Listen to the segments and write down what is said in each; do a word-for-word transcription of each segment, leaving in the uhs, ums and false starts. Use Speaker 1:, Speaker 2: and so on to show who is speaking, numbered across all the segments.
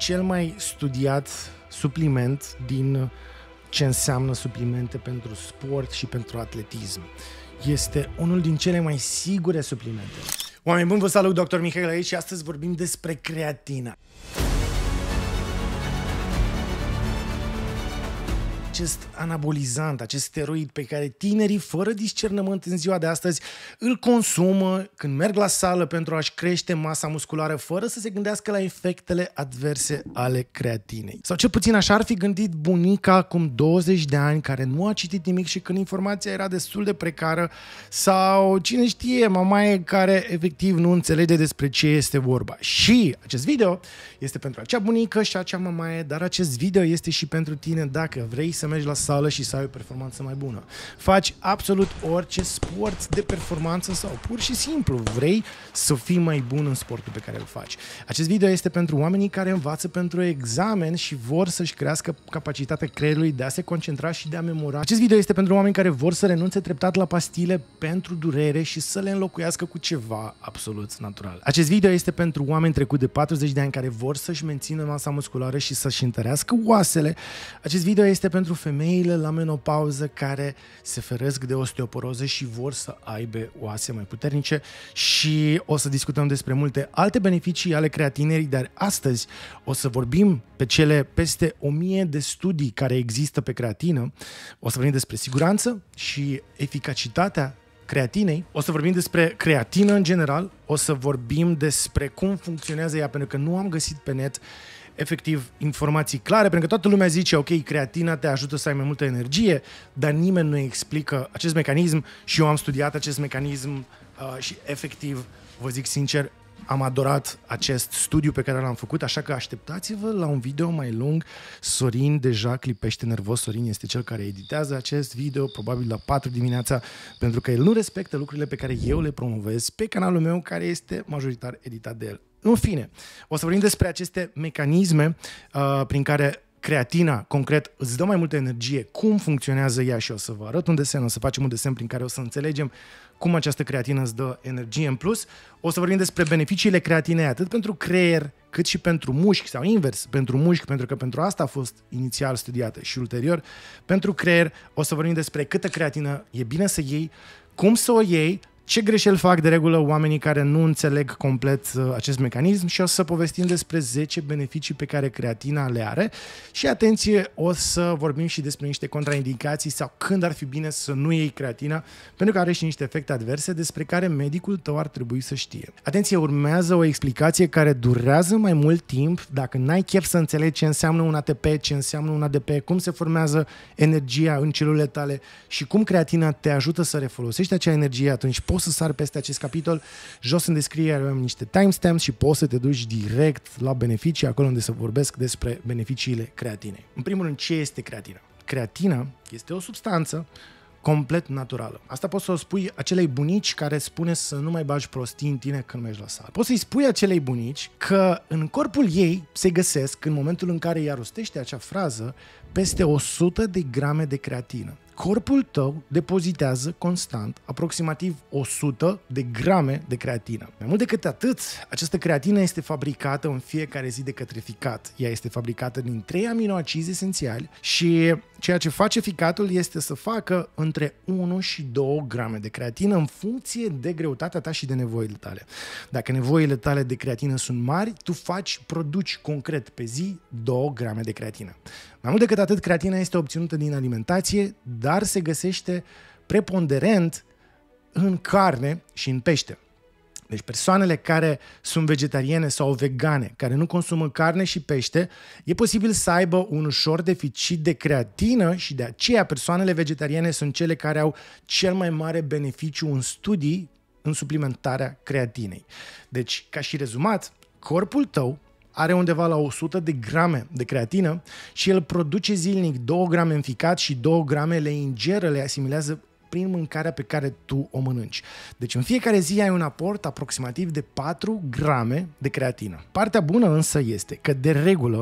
Speaker 1: cel mai studiat supliment din ce înseamnă suplimente pentru sport și pentru atletism. Este unul din cele mai sigure suplimente. Oameni buni, vă salut, doctor Mihail aici și astăzi vorbim despre creatină. Acest anabolizant, acest steroid pe care tinerii fără discernământ în ziua de astăzi îl consumă când merg la sală pentru a-și crește masa musculară fără să se gândească la efectele adverse ale creatinei. Sau cel puțin așa ar fi gândit bunica acum douăzeci de ani, care nu a citit nimic și când informația era destul de precară, sau cine știe, mamaie care efectiv nu înțelege despre ce este vorba. Și acest video este pentru acea bunică și acea mamaie, dar acest video este și pentru tine dacă vrei să mergi la sală și să ai o performanță mai bună. Faci absolut orice sport de performanță sau pur și simplu vrei să fii mai bun în sportul pe care îl faci. Acest video este pentru oamenii care învață pentru examen și vor să-și crească capacitatea creierului de a se concentra și de a memora. Acest video este pentru oameni care vor să renunțe treptat la pastile pentru durere și să le înlocuiască cu ceva absolut natural. Acest video este pentru oameni trecut de patruzeci de ani care vor să-și mențină masa musculară și să-și întărească oasele. Acest video este pentru femeile la menopauză care se feresc de osteoporoză și vor să aibă oase mai puternice, și o să discutăm despre multe alte beneficii ale creatinei, dar astăzi o să vorbim pe cele peste o mie de studii care există pe creatină. O să vorbim despre siguranță și eficacitatea creatinei, o să vorbim despre creatină în general, o să vorbim despre cum funcționează ea, pentru că nu am găsit pe net efectiv informații clare, pentru că toată lumea zice, ok, creatina te ajută să ai mai multă energie, dar nimeni nu explică acest mecanism și eu am studiat acest mecanism uh, și efectiv, vă zic sincer, am adorat acest studiu pe care l-am făcut, așa că așteptați-vă la un video mai lung. Sorin deja clipește nervos. Sorin este cel care editează acest video, probabil la patru dimineața, pentru că el nu respectă lucrurile pe care eu le promovez pe canalul meu, care este majoritar editat de el. În fine, o să vorbim despre aceste mecanisme uh, prin care creatina, concret, îți dă mai multă energie, cum funcționează ea, și o să vă arăt un desen, o să facem un desen prin care o să înțelegem cum această creatină îți dă energie în plus. O să vorbim despre beneficiile creatinei atât pentru creier, cât și pentru mușchi, sau invers, pentru mușchi, pentru că pentru asta a fost inițial studiată, și ulterior pentru creier. O să vorbim despre câtă creatină e bine să iei, cum să o iei, ce greșeli fac de regulă oamenii care nu înțeleg complet uh, acest mecanism, și o să povestim despre zece beneficii pe care creatina le are. Și atenție, o să vorbim și despre niște contraindicații sau când ar fi bine să nu iei creatina, pentru că are și niște efecte adverse despre care medicul tău ar trebui să știe. Atenție, urmează o explicație care durează mai mult timp. Dacă n-ai chef să înțelegi ce înseamnă un A T P, ce înseamnă un A D P, cum se formează energia în celulele tale și cum creatina te ajută să refolosești acea energie, atunci poți să sari peste acest capitol. Jos în descriere avem niște timestamps și poți să te duci direct la beneficii, acolo unde să vorbesc despre beneficiile creatinei. În primul rând, ce este creatina? Creatina este o substanță complet naturală. Asta poți să o spui acelei bunici care spune să nu mai bagi prostii în tine când mergi la sală. Poți să-i spui acelei bunici că în corpul ei se găsesc, în momentul în care ea rostește acea frază, peste o sută de grame de creatină. Corpul tău depozitează constant aproximativ o sută de grame de creatină. Mai mult decât atât, această creatină este fabricată în fiecare zi de către ficat. Ea este fabricată din trei aminoacizi esențiali și ceea ce face ficatul este să facă între unu și două grame de creatină în funcție de greutatea ta și de nevoile tale. Dacă nevoile tale de creatină sunt mari, tu faci, produci concret pe zi două grame de creatină. Mai mult decât atât, creatina este obținută din alimentație, dar se găsește preponderent în carne și în pește. Deci persoanele care sunt vegetariene sau vegane, care nu consumă carne și pește, e posibil să aibă un ușor deficit de creatină, și de aceea persoanele vegetariane sunt cele care au cel mai mare beneficiu în studii în suplimentarea creatinei. Deci, ca și rezumat, corpul tău are undeva la o sută de grame de creatină și el produce zilnic două grame în ficat și două grame le ingeră, le asimilează prin mâncarea pe care tu o mănânci. Deci în fiecare zi ai un aport aproximativ de patru grame de creatină. Partea bună însă este că de regulă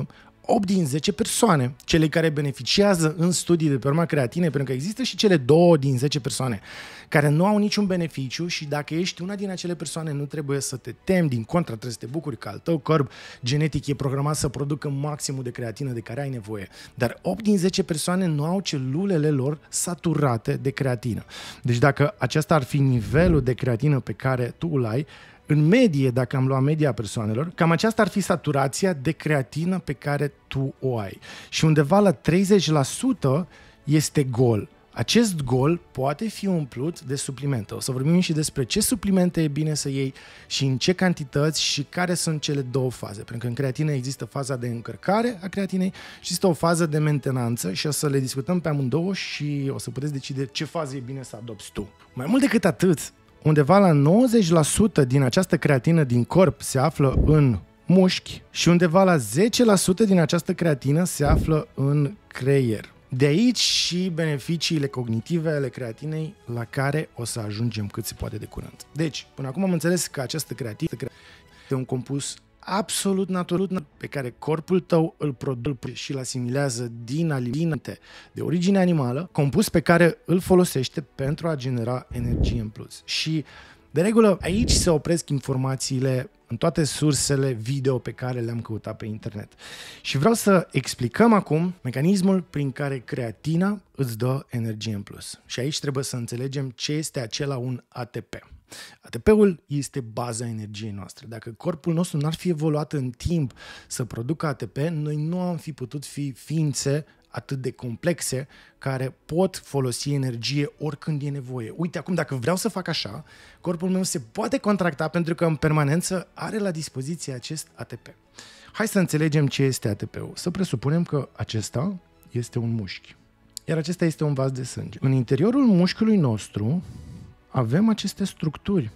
Speaker 1: opt din zece persoane, cele care beneficiază în studii de pe urma creatinei, pentru că există și cele două din zece persoane care nu au niciun beneficiu și dacă ești una din acele persoane nu trebuie să te temi, din contră trebuie să te bucuri că al tău corp genetic e programat să producă maximul de creatină de care ai nevoie. Dar opt din zece persoane nu au celulele lor saturate de creatină. Deci dacă acesta ar fi nivelul de creatină pe care tu îl ai, în medie, dacă am luat media persoanelor, cam aceasta ar fi saturația de creatină pe care tu o ai. Și undeva la treizeci la sută este gol. Acest gol poate fi umplut de suplimente. O să vorbim și despre ce suplimente e bine să iei și în ce cantități și care sunt cele două faze. Pentru că în creatină există faza de încărcare a creatinei și există o fază de mentenanță și o să le discutăm pe amândouă și o să puteți decide ce fază e bine să adopți tu. Mai mult decât atât, undeva la nouăzeci la sută din această creatină din corp se află în mușchi și undeva la zece la sută din această creatină se află în creier. De aici și beneficiile cognitive ale creatinei la care o să ajungem cât se poate de curând. Deci, până acum am înțeles că această creatină este un compus absolut natural pe care corpul tău îl produce și îl asimilează din alimente de origine animală, compus pe care îl folosește pentru a genera energie în plus. Și de regulă aici se opresc informațiile în toate sursele video pe care le-am căutat pe internet. Și vreau să explicăm acum mecanismul prin care creatina îți dă energie în plus. Și aici trebuie să înțelegem ce este acela un A T P. A T P-ul este baza energiei noastre. Dacă corpul nostru n-ar fi evoluat în timp să producă A T P, noi nu am fi putut fi ființe atât de complexe care pot folosi energie oricând e nevoie. Uite, acum dacă vreau să fac așa, corpul meu se poate contracta pentru că în permanență are la dispoziție acest A T P. Hai să înțelegem ce este A T P-ul. Să presupunem că acesta este un mușchi, iar acesta este un vas de sânge. În interiorul mușchiului nostru avem aceste structuri.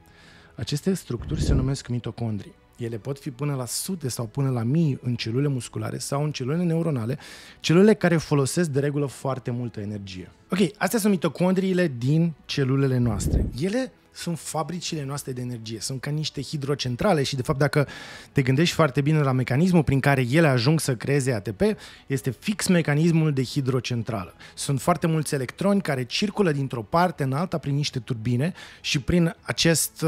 Speaker 1: Aceste structuri se numesc mitocondrii. Ele pot fi până la sute sau până la mii în celule musculare sau în celule neuronale, celule care folosesc de regulă foarte multă energie. Ok, astea sunt mitocondriile din celulele noastre. Ele sunt fabricile noastre de energie, sunt ca niște hidrocentrale și de fapt dacă te gândești foarte bine la mecanismul prin care ele ajung să creeze A T P, este fix mecanismul de hidrocentrală. Sunt foarte mulți electroni care circulă dintr-o parte în alta prin niște turbine și prin acest...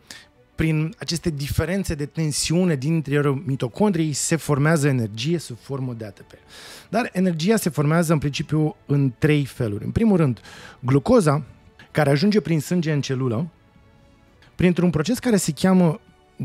Speaker 1: Prin aceste diferențe de tensiune din interiorul mitocondriei se formează energie sub formă de A T P. Dar energia se formează în principiu în trei feluri. În primul rând, glucoza, care ajunge prin sânge în celulă, printr-un proces care se cheamă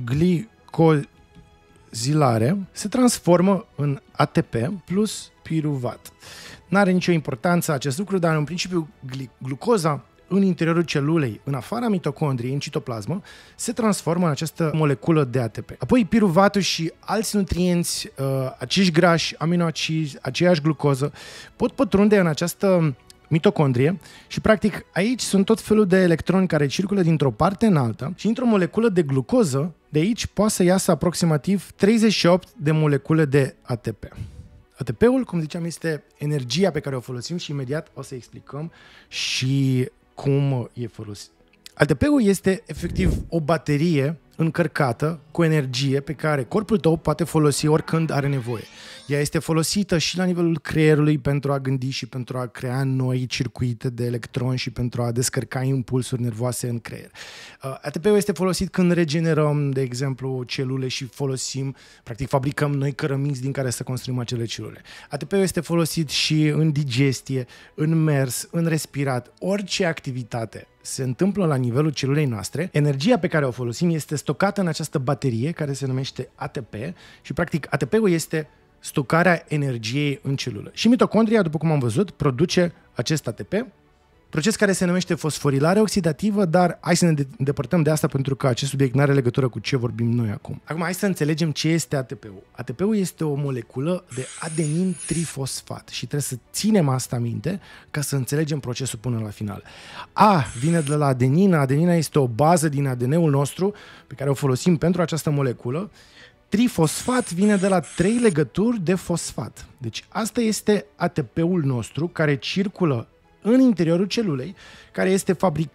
Speaker 1: glicozilare, se transformă în A T P plus piruvat. N-are nicio importanță acest lucru, dar în principiu glucoza în interiorul celulei, în afara mitocondriei, în citoplasmă, se transformă în această moleculă de A T P. Apoi piruvatul și alți nutrienți, uh, acești grași, aminoacizi, aceeași glucoză, pot pătrunde în această mitocondrie și practic aici sunt tot felul de electroni care circulă dintr-o parte în alta și într-o moleculă de glucoză, de aici poate să iasă aproximativ treizeci și opt de molecule de A T P. A T P-ul, cum ziceam, este energia pe care o folosim și imediat o să explicăm și cum e folosit. A T P-ul este efectiv o baterie încărcată cu energie pe care corpul tău poate folosi oricând are nevoie. Ea este folosită și la nivelul creierului pentru a gândi și pentru a crea noi circuite de electroni și pentru a descărca impulsuri nervoase în creier. A T P-ul este folosit când regenerăm, de exemplu, celule și folosim, practic fabricăm noi cărămizi din care să construim acele celule. A T P-ul este folosit și în digestie, în mers, în respirat, orice activitate se întâmplă la nivelul celulei noastre, energia pe care o folosim este stocată în această baterie care se numește A T P și practic A T P-ul este stocarea energiei în celulă. Și mitocondria, după cum am văzut, produce acest A T P, proces care se numește fosforilare oxidativă, dar hai să ne îndepărtăm de asta pentru că acest subiect nu are legătură cu ce vorbim noi acum. Acum hai să înțelegem ce este A T P-ul. A T P-ul este o moleculă de adenin trifosfat și trebuie să ținem asta minte ca să înțelegem procesul până la final. A vine de la adenină, adenina este o bază din A D N-ul nostru pe care o folosim pentru această moleculă. Trifosfat vine de la trei legături de fosfat. Deci asta este A T P-ul nostru care circulă în interiorul celulei, care este fabricat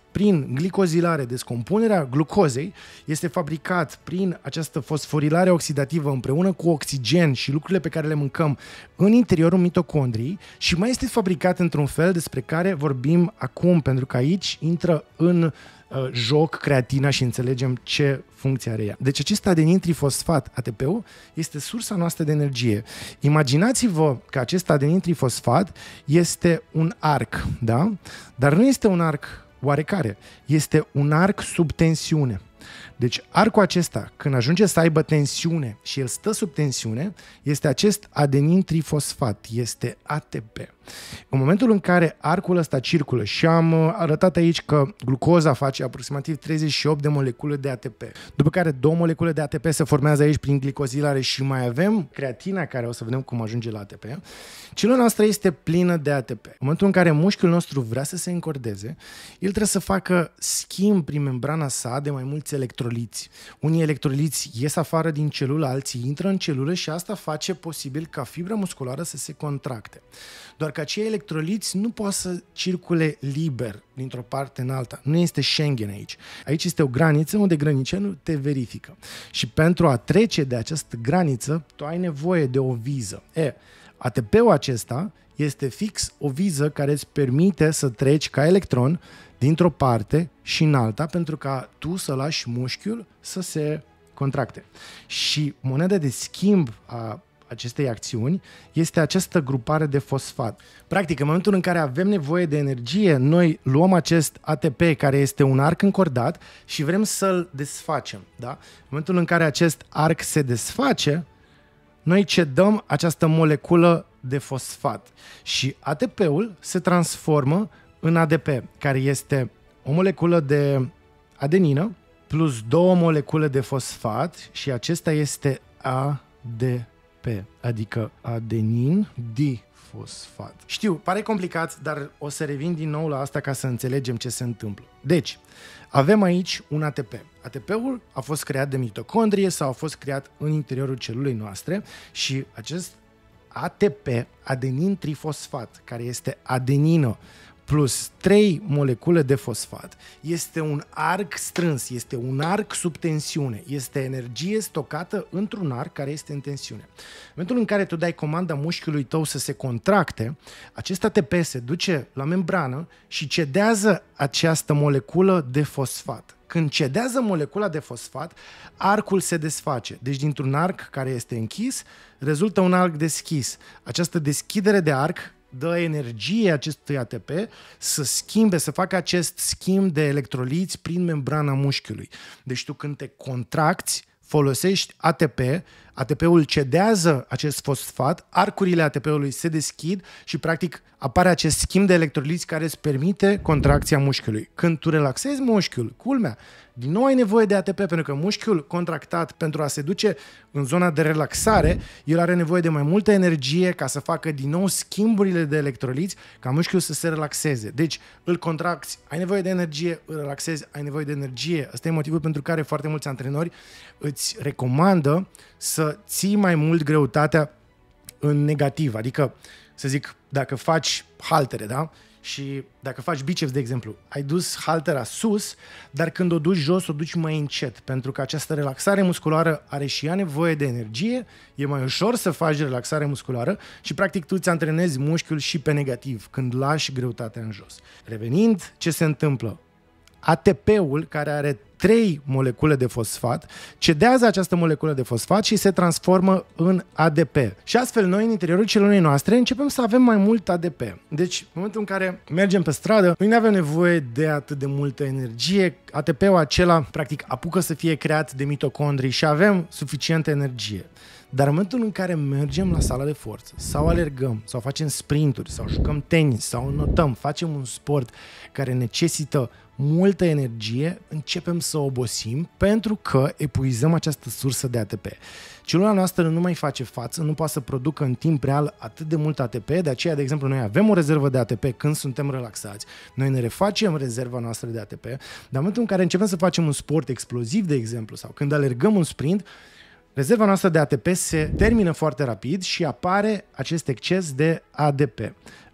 Speaker 1: prin glicozilare, descompunerea glucozei, este fabricat prin această fosforilare oxidativă împreună cu oxigen și lucrurile pe care le mâncăm în interiorul mitocondriei și mai este fabricat într-un fel despre care vorbim acum, pentru că aici intră în uh, joc creatina și înțelegem ce funcție are ea. Deci acest adenin trifosfat, A T P-ul, este sursa noastră de energie. Imaginați-vă că acest adenin trifosfat este un arc, da? Dar nu este un arc oarecare, este un arc sub tensiune. Deci arcul acesta, când ajunge să aibă tensiune și el stă sub tensiune, este acest adenin trifosfat, este A T P. În momentul în care arcul ăsta circulă și am arătat aici că glucoza face aproximativ treizeci și opt de molecule de A T P, după care două molecule de A T P se formează aici prin glicozilare și mai avem creatina, care o să vedem cum ajunge la A T P, celula noastră este plină de A T P. În momentul în care mușchiul nostru vrea să se încordeze, el trebuie să facă schimb prin membrana sa de mai mulți electroliți. Unii electroliți ies afară din celulă, alții intră în celulă și asta face posibil ca fibra musculară să se contracte. Doar că acei electroliți nu pot să circule liber dintr-o parte în alta. Nu este Schengen aici. Aici este o graniță unde grănicenul te verifică. Și pentru a trece de această graniță, tu ai nevoie de o viză. E, A T P-ul acesta este fix o viză care îți permite să treci ca electron dintr-o parte și în alta pentru ca tu să lași mușchiul să se contracte. Și moneda de schimb a acestei acțiuni este această grupare de fosfat. Practic, în momentul în care avem nevoie de energie, noi luăm acest A T P, care este un arc încordat, și vrem să-l desfacem. Da? În momentul în care acest arc se desface, noi cedăm această moleculă de fosfat și A T P-ul se transformă în A D P, care este o moleculă de adenină plus două molecule de fosfat și acesta este A D P, adică adenin difosfat. Știu, pare complicat, dar o să revin din nou la asta ca să înțelegem ce se întâmplă. Deci, avem aici un A T P. A T P-ul a fost creat de mitocondrie sau a fost creat în interiorul celulei noastre și acest A T P, adenin trifosfat, care este adenină plus trei molecule de fosfat, este un arc strâns, este un arc sub tensiune, este energie stocată într-un arc care este în tensiune. În momentul în care tu dai comanda mușchiului tău să se contracte, acest A T P se duce la membrană și cedează această moleculă de fosfat. Când cedează molecula de fosfat, arcul se desface. Deci dintr-un arc care este închis, rezultă un arc deschis. Această deschidere de arc dă energie acestui A T P să schimbe, să facă acest schimb de electroliți prin membrana mușchiului. Deci tu când te contracți, folosești A T P, A T P-ul cedează acest fosfat, arcurile A T P-ului se deschid și practic apare acest schimb de electroliți care îți permite contracția mușchiului. Când tu relaxezi mușchiul, culmea, din nou ai nevoie de A T P pentru că mușchiul contractat, pentru a se duce în zona de relaxare, el are nevoie de mai multă energie ca să facă din nou schimburile de electroliți ca mușchiul să se relaxeze. Deci îl contracți, ai nevoie de energie, îl relaxezi, ai nevoie de energie. Ăsta e motivul pentru care foarte mulți antrenori îți recomandă să ții mai mult greutatea în negativ. Adică, să zic, dacă faci haltere, da? Și dacă faci biceps, de exemplu, ai dus haltera sus, dar când o duci jos, o duci mai încet, pentru că această relaxare musculară are și ea nevoie de energie, e mai ușor să faci relaxare musculară și practic tu îți antrenezi mușchiul și pe negativ, când lași greutatea în jos. Revenind, ce se întâmplă? A T P-ul, care are trei molecule de fosfat, cedează această moleculă de fosfat și se transformă în A D P. Și astfel noi, în interiorul celulei noastre, începem să avem mai mult A D P. Deci, în momentul în care mergem pe stradă, noi nu avem nevoie de atât de multă energie. A T P-ul acela, practic, apucă să fie creat de mitocondrii și avem suficientă energie. Dar în momentul în care mergem la sala de forță sau alergăm sau facem sprinturi sau jucăm tenis sau înotăm, facem un sport care necesită multă energie, începem să obosim pentru că epuizăm această sursă de A T P. Celula noastră nu mai face față, nu poate să producă în timp real atât de mult A T P, de aceea, de exemplu, noi avem o rezervă de A T P când suntem relaxați, noi ne refacem rezerva noastră de A T P, dar în momentul în care începem să facem un sport exploziv, de exemplu, sau când alergăm un sprint, rezerva noastră de A T P se termină foarte rapid și apare acest exces de A D P.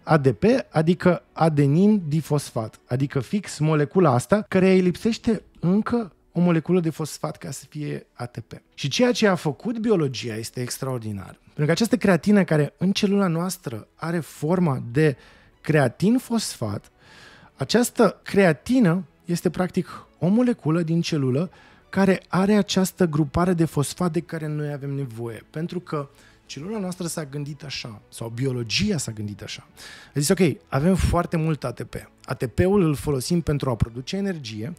Speaker 1: A D P, adică adenin difosfat, adică fix molecula asta care îi lipsește încă o moleculă de fosfat ca să fie A T P. Și ceea ce a făcut biologia este extraordinar. Pentru că această creatină care în celula noastră are forma de creatin fosfat, această creatină este practic o moleculă din celulă care are această grupare de fosfat de care noi avem nevoie. Pentru că celula noastră s-a gândit așa, sau biologia s-a gândit așa. A zis, ok, avem foarte mult A T P. A T P-ul îl folosim pentru a produce energie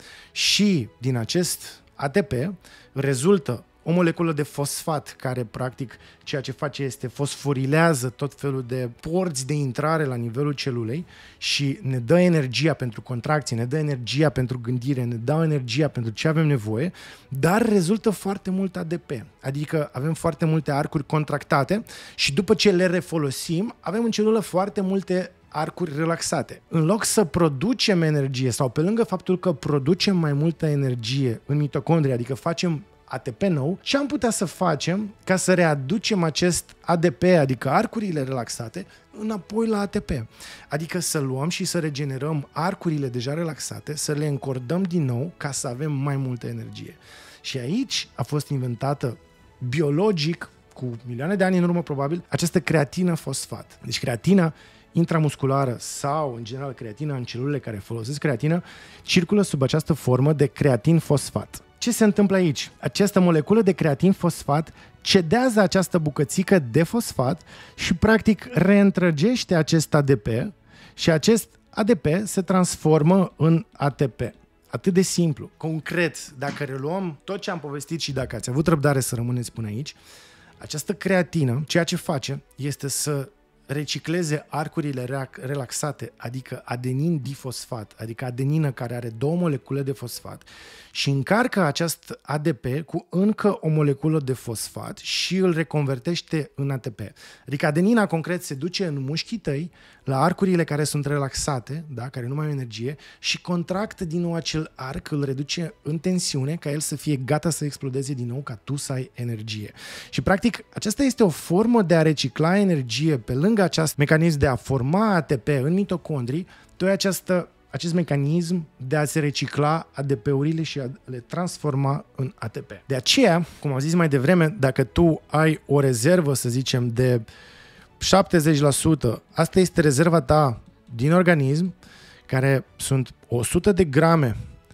Speaker 1: și din acest A T P rezultă o moleculă de fosfat care practic ceea ce face este fosforilează tot felul de porți de intrare la nivelul celulei și ne dă energia pentru contracție, ne dă energia pentru gândire, ne dă energia pentru ce avem nevoie, dar rezultă foarte mult A D P, adică avem foarte multe arcuri contractate și după ce le refolosim avem în celulă foarte multe arcuri relaxate. În loc să producem energie sau pe lângă faptul că producem mai multă energie în mitocondrie, adică facem A T P nou, ce am putea să facem ca să readucem acest A D P, adică arcurile relaxate, înapoi la A T P. Adică să luăm și să regenerăm arcurile deja relaxate, să le încordăm din nou ca să avem mai multă energie. Și aici a fost inventată biologic, cu milioane de ani în urmă probabil, această creatină fosfat. Deci creatina intramusculară sau, în general, creatina în celulele care folosesc creatină, circulă sub această formă de creatin fosfat. Ce se întâmplă aici? Această moleculă de creatin fosfat cedează această bucățică de fosfat și practic reîntrăgește acest A D P și acest A D P se transformă în A T P. Atât de simplu. Concret, dacă reluăm tot ce am povestit și dacă ați avut răbdare să rămâneți până aici, această creatină, ceea ce face este să recicleze arcurile relaxate, adică adenin difosfat, adică adenină care are două molecule de fosfat și încarcă acest A D P cu încă o moleculă de fosfat și îl reconvertește în A T P. Adică adenina concret se duce în mușchii tăi la arcurile care sunt relaxate, da, care nu mai au energie și contractă din nou acel arc, îl reduce în tensiune ca el să fie gata să explodeze din nou, ca tu să ai energie. Și practic aceasta este o formă de a recicla energie pe lângă acest mecanism de a forma A T P în mitocondrii, tu ai această, acest mecanism de a se recicla A D P-urile și a le transforma în A T P. De aceea, cum am zis mai devreme, dacă tu ai o rezervă, să zicem, de șaptezeci la sută, asta este rezerva ta din organism, care sunt o sută de grame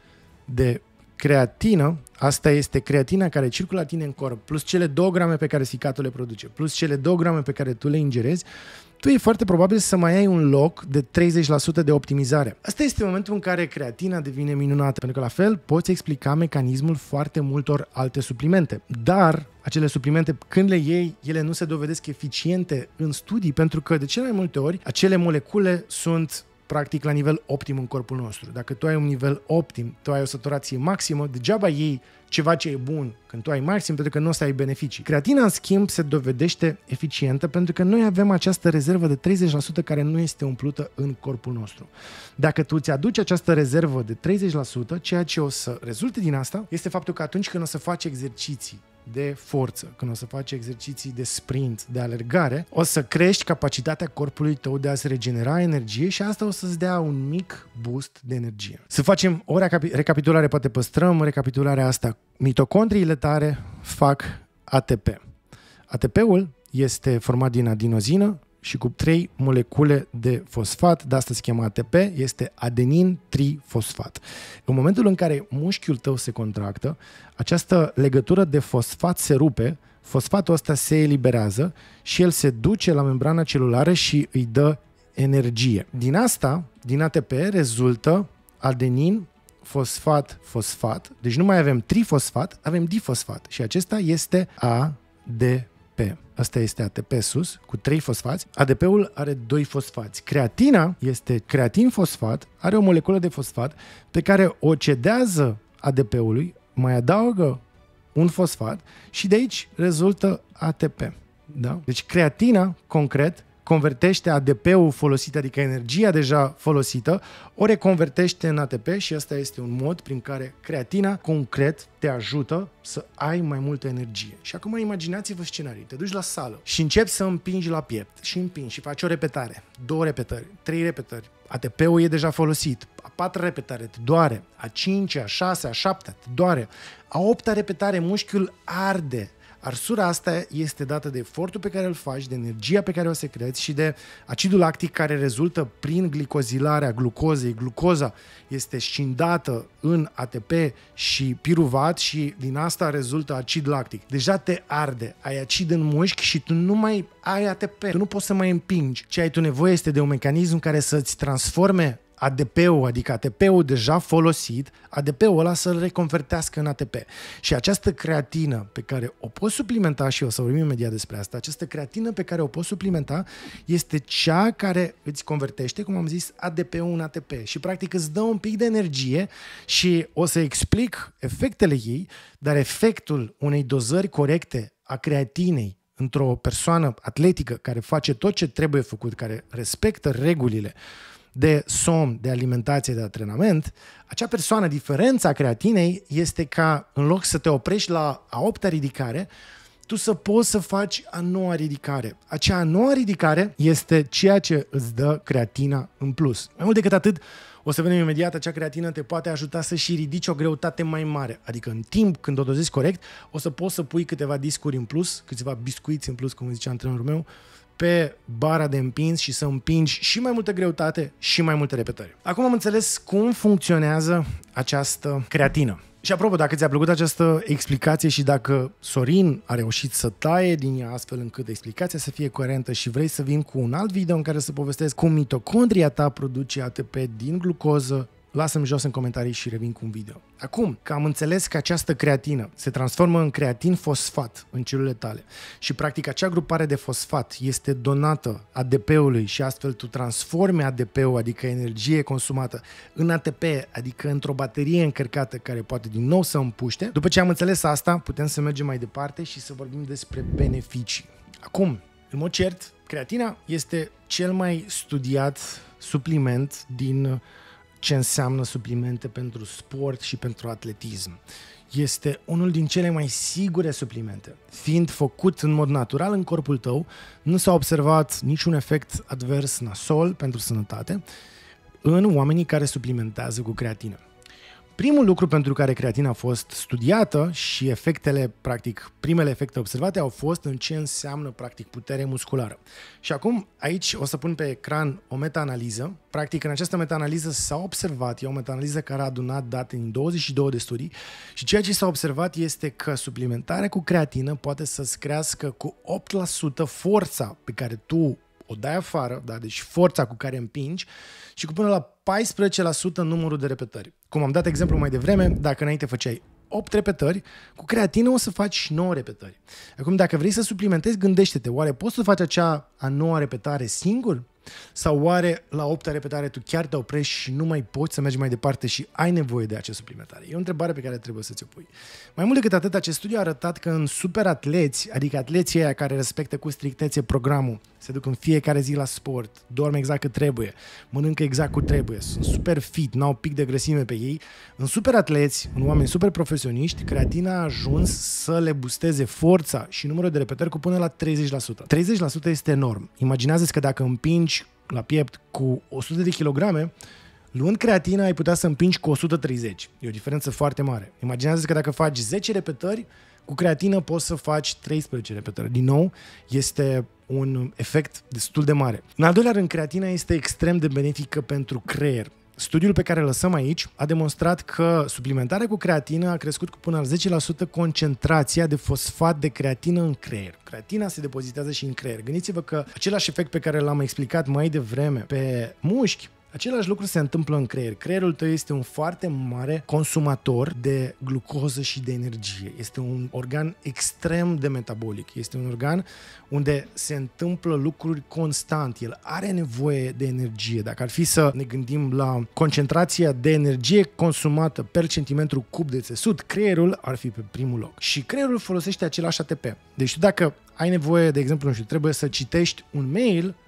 Speaker 1: de creatină, asta este creatina care circulă la tine în corp, plus cele două grame pe care ficatul le produce, plus cele două grame pe care tu le ingerezi, tu e foarte probabil să mai ai un loc de treizeci la sută de optimizare. Asta este momentul în care creatina devine minunată, pentru că la fel poți explica mecanismul foarte multor alte suplimente. Dar acele suplimente, când le iei, ele nu se dovedesc eficiente în studii, pentru că de cele mai multe ori acele molecule sunt practic la nivel optim în corpul nostru. Dacă tu ai un nivel optim, tu ai o saturație maximă, degeaba iei ceva ce e bun când tu ai maxim, pentru că nu o să ai beneficii. Creatina, în schimb, se dovedește eficientă pentru că noi avem această rezervă de treizeci la sută care nu este umplută în corpul nostru. Dacă tu îți aduci această rezervă de treizeci la sută, ceea ce o să rezulte din asta este faptul că atunci când o să faci exerciții de forță, când o să faci exerciții de sprint, de alergare, o să crești capacitatea corpului tău de a se regenera energie și asta o să-ți dea un mic boost de energie. Să facem o recapitulare, poate păstrăm recapitularea asta. Mitocondriile tale fac A T P. A T P-ul este format din adinozină și cu trei molecule de fosfat, de asta se cheamă A T P, este adenin trifosfat. În momentul în care mușchiul tău se contractă, această legătură de fosfat se rupe, fosfatul ăsta se eliberează și el se duce la membrana celulară și îi dă energie. Din asta, din A T P, rezultă adenin fosfat, fosfat, deci nu mai avem trifosfat, avem difosfat și acesta este A D P. Asta este A T P sus, cu trei fosfați. A D P-ul are doi fosfați. Creatina este creatin fosfat, are o moleculă de fosfat pe care o cedează A D P-ului, mai adaugă un fosfat și de aici rezultă A T P. Da? Deci creatina, concret, convertește A D P-ul folosit, adică energia deja folosită, o reconvertește în A T P și ăsta este un mod prin care creatina concret te ajută să ai mai multă energie. Și acum imaginați-vă scenarii. Te duci la sală și începi să împingi la piept și împingi și faci o repetare, două repetări, trei repetări. A T P-ul e deja folosit. A patra repetare te doare. A cincea, a șasea, a șaptea te doare. A opta repetare mușchiul arde. Arsura asta este dată de efortul pe care îl faci, de energia pe care o secreți și de acidul lactic care rezultă prin glicozilarea glucozei. Glucoza este scindată în A T P și piruvat și din asta rezultă acid lactic. Deja te arde, ai acid în mușchi și tu nu mai ai A T P, tu nu poți să mai împingi. Ce ai tu nevoie este de un mecanism care să-ți transforme A D P-ul, adică A T P-ul deja folosit, A D P-ul ăla să-l reconvertească în A T P. Și această creatină pe care o poți suplimenta, și o să vorbim imediat despre asta, această creatină pe care o poți suplimenta este cea care îți convertește, cum am zis, A D P-ul în A T P și practic îți dă un pic de energie și o să explic efectele ei, dar efectul unei dozări corecte a creatinei într-o persoană atletică care face tot ce trebuie făcut, care respectă regulile de somn, de alimentație, de antrenament, acea persoană, diferența creatinei este ca în loc să te oprești la a opta ridicare, tu să poți să faci a noua ridicare. Acea a noua ridicare este ceea ce îți dă creatina în plus. Mai mult decât atât, o să vedem imediat, acea creatină te poate ajuta să și ridici o greutate mai mare. Adică în timp, când o dozezi corect, o să poți să pui câteva discuri în plus, câțiva biscuiți în plus, cum zicea antrenorul meu, pe bara de împins și să împingi și mai multă greutate și mai multe repetări. Acum am înțeles cum funcționează această creatină. Și apropo, dacă ți-a plăcut această explicație și dacă Sorin a reușit să taie din ea astfel încât explicația să fie coerentă și vrei să vin cu un alt video în care să povestesc cum mitocondria ta produce A T P din glucoză, lasă-mi jos în comentarii și revin cu un video. Acum că am înțeles că această creatină se transformă în creatin fosfat în celulele tale și practic acea grupare de fosfat este donată A D P-ului și astfel tu transformi A D P-ul, adică energie consumată, în A T P, adică într-o baterie încărcată care poate din nou să împuște. După ce am înțeles asta, putem să mergem mai departe și să vorbim despre beneficii. Acum, în mod cert, creatina este cel mai studiat supliment din ce înseamnă suplimente pentru sport și pentru atletism. Este unul din cele mai sigure suplimente. Fiind făcut în mod natural în corpul tău, nu s-a observat niciun efect advers nasol pentru sănătate în oamenii care suplimentează cu creatină. Primul lucru pentru care creatina a fost studiată și efectele, practic, primele efecte observate au fost în ce înseamnă, practic, putere musculară. Și acum, aici o să pun pe ecran o meta-analiză. Practic, în această meta-analiză s-a observat, e o meta-analiză care a adunat date din douăzeci și două de studii și ceea ce s-a observat este că suplimentarea cu creatină poate să-ți crească cu opt la sută forța pe care tu o dai afară, da? Deci forța cu care împingi și cu până la paisprezece la sută numărul de repetări. Cum am dat exemplu mai devreme, dacă înainte făceai opt repetări, cu creatină o să faci nouă repetări. Acum, dacă vrei să suplimentezi, gândește-te, oare poți să faci acea a noua repetare singur? Sau oare la opta repetare tu chiar te oprești și nu mai poți să mergi mai departe și ai nevoie de acea suplimentare? E o întrebare pe care trebuie să ți-o pui. Mai mult decât atât, acest studiu a arătat că în superatleți, adică atleții aia care respectă cu strictețe programul, se duc în fiecare zi la sport, dorm exact cât trebuie, mănâncă exact cât trebuie, sunt super fit, n-au pic de grăsime pe ei, în superatleți, în oameni super profesioniști, creatina a ajuns să le boosteze forța și numărul de repetări cu până la treizeci la sută. treizeci la sută este enorm. Imaginează-ți că dacă împingi la piept cu o sută de kilograme, luând creatina ai putea să împingi cu o sută treizeci. E o diferență foarte mare. Imaginează că dacă faci zece repetări, cu creatină poți să faci treisprezece repetări. Din nou, este un efect destul de mare. În al doilea rând, creatina este extrem de benefică pentru creier. Studiul pe care îl lăsăm aici a demonstrat că suplimentarea cu creatină a crescut cu până la zece la sută concentrația de fosfat de creatină în creier. Creatina se depozitează și în creier. Gândiți-vă că același efect pe care l-am explicat mai devreme pe mușchi, același lucru se întâmplă în creier. Creierul tău este un foarte mare consumator de glucoză și de energie. Este un organ extrem de metabolic. Este un organ unde se întâmplă lucruri constant. El are nevoie de energie. Dacă ar fi să ne gândim la concentrația de energie consumată per centimetru cub de țesut, creierul ar fi pe primul loc. Și creierul folosește același A T P. Deci dacă ai nevoie, de exemplu, nu știu, trebuie să citești un mail,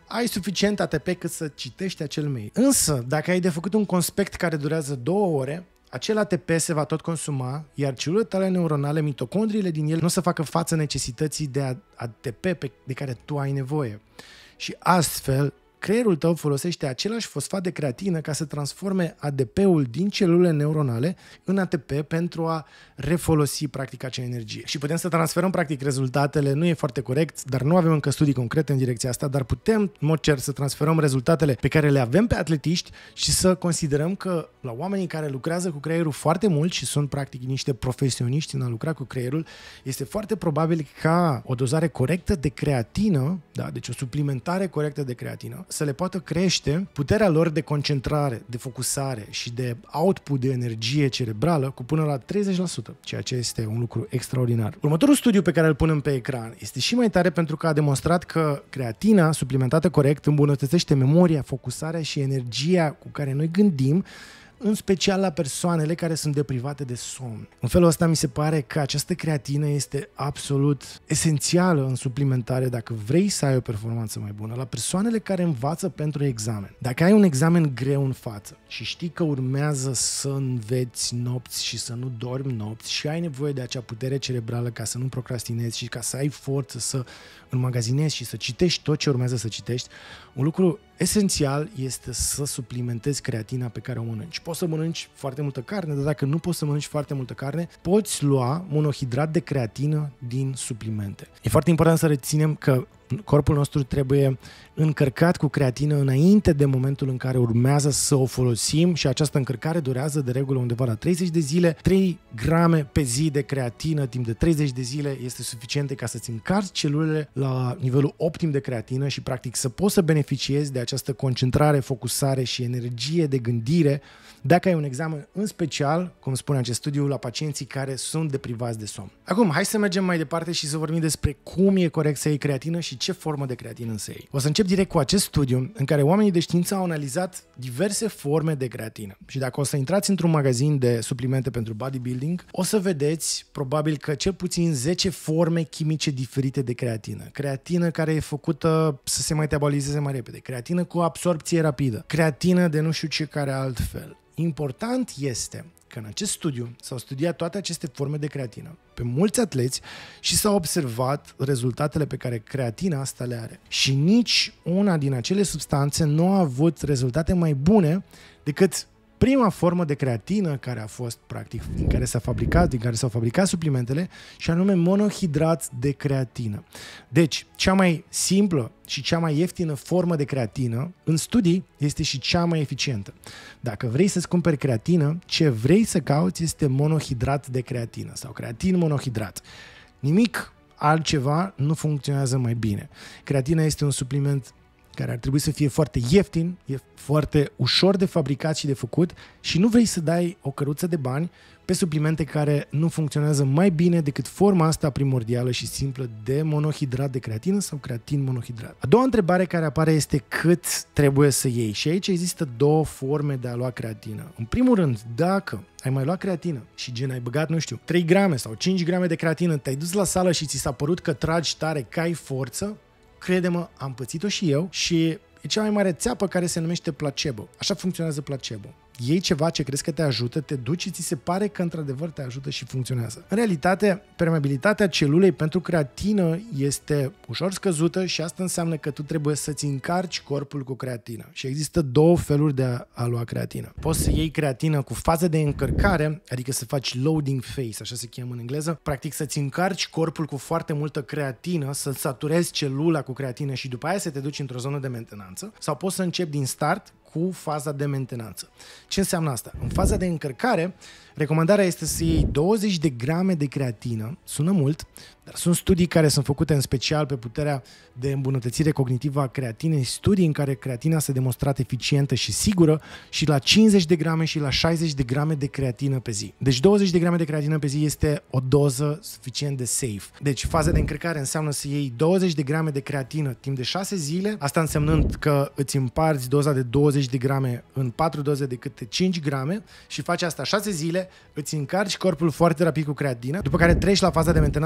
Speaker 1: ai suficient A T P cât să citești acel mail. Însă, dacă ai de făcut un conspect care durează două ore, acel A T P se va tot consuma, iar celulele tale neuronale, mitocondriile din ele, nu o să facă față necesității de A T P de care tu ai nevoie. Și astfel, creierul tău folosește același fosfat de creatină ca să transforme A D P-ul din celulele neuronale în A T P pentru a refolosi practic acea energie. Și putem să transferăm practic rezultatele, nu e foarte corect, dar nu avem încă studii concrete în direcția asta, dar putem în mod cert să transferăm rezultatele pe care le avem pe atletiști și să considerăm că la oamenii care lucrează cu creierul foarte mult și sunt practic niște profesioniști în a lucra cu creierul, este foarte probabil ca o dozare corectă de creatină, da, deci o suplimentare corectă de creatină, să le poată crește puterea lor de concentrare, de focusare și de output de energie cerebrală cu până la treizeci la sută, ceea ce este un lucru extraordinar. Următorul studiu pe care îl punem pe ecran este și mai tare pentru că a demonstrat că creatina suplimentată corect îmbunătățește memoria, focusarea și energia cu care noi gândim, în special la persoanele care sunt deprivate de somn. În felul ăsta mi se pare că această creatină este absolut esențială în suplimentare dacă vrei să ai o performanță mai bună. La persoanele care învață pentru examen. Dacă ai un examen greu în față și știi că urmează să înveți nopți și să nu dormi nopți și ai nevoie de acea putere cerebrală ca să nu procrastinezi și ca să ai forță să înmagazinezi și să citești tot ce urmează să citești, un lucru esențial este să suplimentezi creatina pe care o mănânci. Poți să mănânci foarte multă carne, dar dacă nu poți să mănânci foarte multă carne, poți lua monohidrat de creatină din suplimente. E foarte important să reținem că corpul nostru trebuie încărcat cu creatină înainte de momentul în care urmează să o folosim și această încărcare durează de regulă undeva la treizeci de zile. trei grame pe zi de creatină timp de treizeci de zile este suficiente ca să-ți încarci celulele la nivelul optim de creatină și practic să poți să beneficiezi de această concentrare, focusare și energie de gândire dacă ai un examen, în special, cum spune acest studiu, la pacienții care sunt deprivați de somn. Acum, hai să mergem mai departe și să vorbim despre cum e corect să iei creatină și ce formă de creatină să iei. O să încep direct cu acest studiu în care oamenii de știință au analizat diverse forme de creatină. Și dacă o să intrați într-un magazin de suplimente pentru bodybuilding, o să vedeți probabil că cel puțin zece forme chimice diferite de creatină. Creatină care e făcută să se metabolizeze mai repede, creatină cu absorpție rapidă, creatină de nu știu ce care altfel. Important este că în acest studiu s-au studiat toate aceste forme de creatină pe mulți atleți și s-au observat rezultatele pe care creatina asta le are. Și nici una din acele substanțe nu a avut rezultate mai bune decât prima formă de creatină care a fost practic din care s-a fabricat, din care s-au fabricat suplimentele, și anume monohidrat de creatină. Deci, cea mai simplă și cea mai ieftină formă de creatină în studii este și cea mai eficientă. Dacă vrei să-ți cumperi creatină, ce vrei să cauți este monohidrat de creatină sau creatin monohidrat. Nimic altceva nu funcționează mai bine. Creatina este un supliment care ar trebui să fie foarte ieftin, e foarte ușor de fabricat și de făcut și nu vrei să dai o căruță de bani pe suplimente care nu funcționează mai bine decât forma asta primordială și simplă de monohidrat de creatină sau creatin monohidrat. A doua întrebare care apare este cât trebuie să iei și aici există două forme de a lua creatină. În primul rând, dacă ai mai luat creatină și gen ai băgat, nu știu, trei grame sau cinci grame de creatină, te-ai dus la sală și ți s-a părut că tragi tare, că ai forță, crede-mă, am pățit-o și eu și e cea mai mare țeapă care se numește placebo. Așa funcționează placebo. Iei ceva ce crezi că te ajută, te duci și ți se pare că într-adevăr te ajută și funcționează. În realitate, permeabilitatea celulei pentru creatină este ușor scăzută și asta înseamnă că tu trebuie să-ți încarci corpul cu creatină. Și există două feluri de a, a lua creatină. Poți să iei creatină cu fază de încărcare, adică să faci loading phase, așa se cheamă în engleză, practic să-ți încarci corpul cu foarte multă creatină, să saturezi celula cu creatină și după aia să te duci într-o zonă de mentenanță, sau poți să începi din start cu faza de mentenanță. Ce înseamnă asta? În faza de încărcare, recomandarea este să iei douăzeci de grame de creatină, sună mult, dar sunt studii care sunt făcute în special pe puterea de îmbunătățire cognitivă a creatinei, studii în care creatina s-a demonstrat eficientă și sigură și la cincizeci de grame și la șaizeci de grame de creatină pe zi. Deci douăzeci de grame de creatină pe zi este o doză suficient de safe. Deci faza de încărcare înseamnă să iei douăzeci de grame de creatină timp de șase zile, asta însemnând că îți împarți doza de douăzeci de grame în patru doze de câte cinci grame și faci asta șase zile, îți încarci corpul foarte rapid cu creatină, după care treci la faza de mentenanță care presupune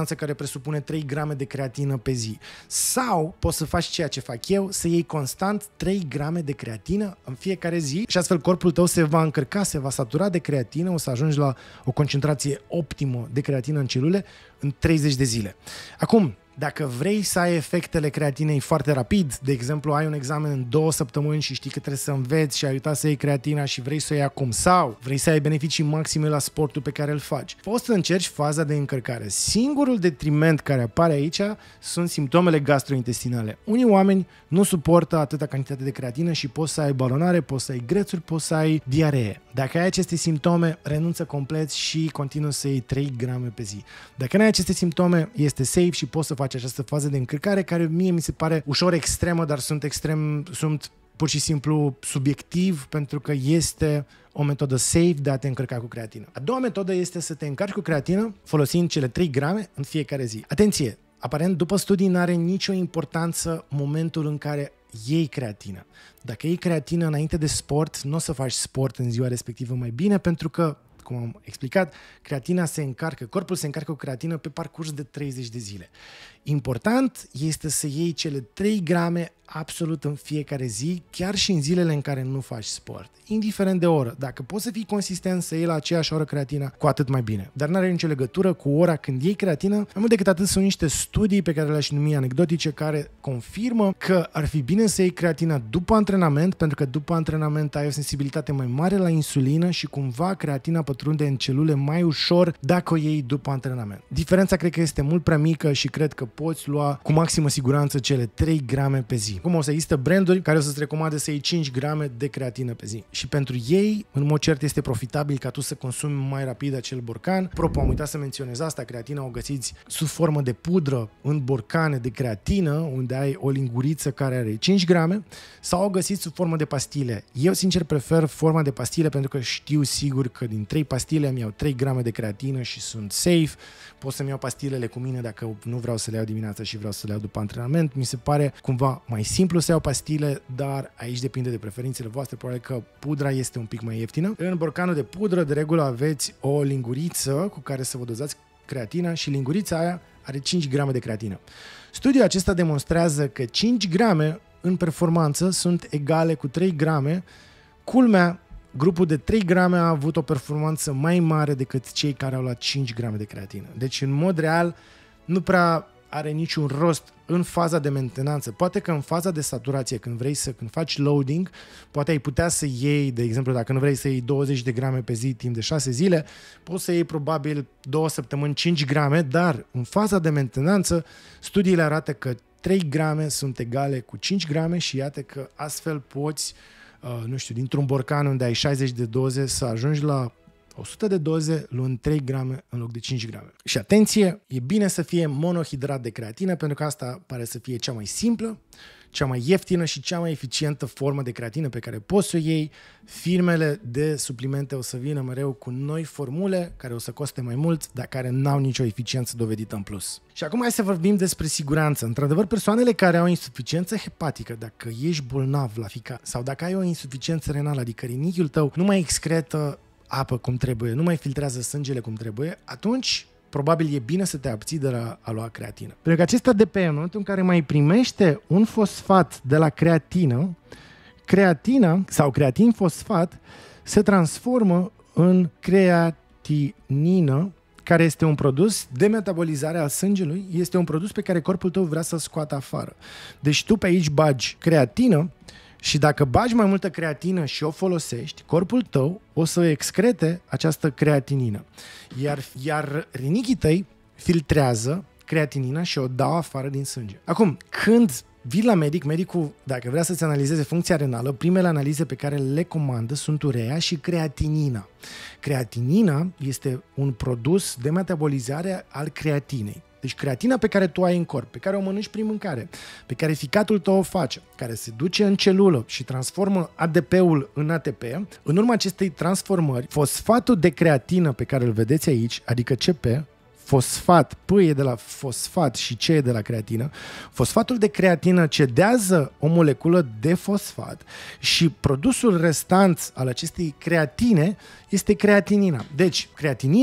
Speaker 1: presupune trei grame de creatină pe zi. Sau poți să faci ceea ce fac eu, să iei constant trei grame de creatină în fiecare zi și astfel corpul tău se va încărca, se va satura de creatină, o să ajungi la o concentrație optimă de creatină în celule în treizeci de zile. Acum, dacă vrei să ai efectele creatinei foarte rapid, de exemplu, ai un examen în două săptămâni și știi că trebuie să înveți și ai uitat să iei creatina și vrei să o iei acum, sau vrei să ai beneficii maxime la sportul pe care îl faci, poți să încerci faza de încărcare. Singurul detriment care apare aici sunt simptomele gastrointestinale. Unii oameni nu suportă atâta cantitate de creatină și poți să ai balonare, poți să ai grețuri, poți să ai diaree. Dacă ai aceste simptome, renunță complet și continuă să iei trei grame pe zi. Dacă nu ai aceste simptome, este safe și poți să faci această fază de încărcare, care mie mi se pare ușor extremă, dar sunt extrem, sunt pur și simplu subiectiv, pentru că este o metodă safe de a te încărca cu creatină. A doua metodă este să te încarci cu creatină folosind cele trei grame în fiecare zi. Atenție! Aparent, după studii, nu are nicio importanță momentul în care iei creatină. Dacă iei creatină înainte de sport, nu o să faci sport în ziua respectivă mai bine, pentru că, cum am explicat, creatina se încarcă, corpul se încarcă cu creatină pe parcurs de treizeci de zile. Important este să iei cele trei grame absolut în fiecare zi, chiar și în zilele în care nu faci sport. Indiferent de oră. Dacă poți să fii consistent să iei la aceeași oră creatina, cu atât mai bine. Dar nu are nicio legătură cu ora când iei creatină. Mai mult decât atât, sunt niște studii pe care le-aș numi anecdotice care confirmă că ar fi bine să iei creatina după antrenament, pentru că după antrenament ai o sensibilitate mai mare la insulină și cumva creatina pătrunde în celule mai ușor dacă o iei după antrenament. Diferența cred că este mult prea mică și cred că poți lua cu maximă siguranță cele trei grame pe zi. Cum o să există branduri care o să-ți recomande să iei cinci grame de creatină pe zi. Și pentru ei, în mod cert, este profitabil ca tu să consumi mai rapid acel borcan. Propo, am uitat să menționez asta, creatina o găsiți sub formă de pudră în borcane de creatină, unde ai o linguriță care are cinci grame, sau o găsiți sub formă de pastile. Eu, sincer, prefer forma de pastile pentru că știu sigur că din trei pastile îmi iau trei grame de creatină și sunt safe. Pot să-mi iau pastilele cu mine dacă nu vreau să le iau dimineața și vreau să le iau după antrenament. Mi se pare cumva mai simplu să iau pastile, dar aici depinde de preferințele voastre. Probabil că pudra este un pic mai ieftină. În borcanul de pudră, de regulă, aveți o linguriță cu care să vă dozați creatina și lingurița aia are cinci grame de creatină. Studiul acesta demonstrează că cinci grame în performanță sunt egale cu trei grame. Culmea, grupul de trei grame a avut o performanță mai mare decât cei care au luat cinci grame de creatină. Deci, în mod real, nu prea are niciun rost în faza de mentenanță. Poate că în faza de saturație, când vrei să, când faci loading, poate ai putea să iei, de exemplu, dacă nu vrei să iei douăzeci de grame pe zi timp de șase zile, poți să iei probabil două săptămâni cinci grame, dar în faza de mentenanță, studiile arată că trei grame sunt egale cu cinci grame și iată că astfel poți, uh, nu știu, dintr-un borcan unde ai șaizeci de doze să ajungi la o sută de doze luând trei grame în loc de cinci grame. Și atenție, e bine să fie monohidrat de creatină, pentru că asta pare să fie cea mai simplă, cea mai ieftină și cea mai eficientă formă de creatină pe care poți să o iei. Firmele de suplimente o să vină mereu cu noi formule care o să coste mai mult, dar care n-au nicio eficiență dovedită în plus. Și acum hai să vorbim despre siguranță. Într-adevăr, persoanele care au insuficiență hepatică, dacă ești bolnav la ficat sau dacă ai o insuficiență renală, adică rinichiul tău nu mai excretă apă cum trebuie, nu mai filtrează sângele cum trebuie, atunci probabil e bine să te abții de la a lua creatină. Pentru că acest A D P, în momentul în care mai primește un fosfat de la creatină, creatina sau creatin fosfat se transformă în creatinină, care este un produs de metabolizare al sângelui, este un produs pe care corpul tău vrea să-l scoată afară. Deci tu pe aici bagi creatină și dacă bagi mai multă creatină și o folosești, corpul tău o să excrete această creatinină. Iar, iar rinichii tăi filtrează creatinina și o dau afară din sânge. Acum, când vii la medic, medicul, dacă vrea să-ți analizeze funcția renală, primele analize pe care le comandă sunt urea și creatinina. Creatinina este un produs de metabolizare al creatinei. Deci creatina pe care tu ai în corp, pe care o mănânci prin mâncare, pe care ficatul tău o face, care se duce în celulă și transformă A D P-ul în A T P, în urma acestei transformări, fosfatul de creatină pe care îl vedeți aici, adică C P, fosfat, P e de la fosfat și C e de la creatină, fosfatul de creatină cedează o moleculă de fosfat și produsul restant al acestei creatine este creatinina. Deci, creatinina